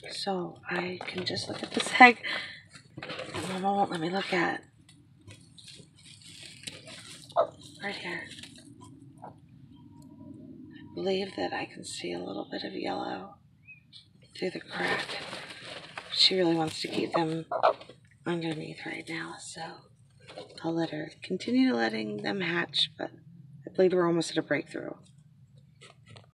So I can just look at this egg that Mama won't let me look at. Right here. I believe that I can see a little bit of yellow through the crack. She really wants to keep them underneath right now, so I'll let her continue letting them hatch, but I believe we're almost at a breakthrough.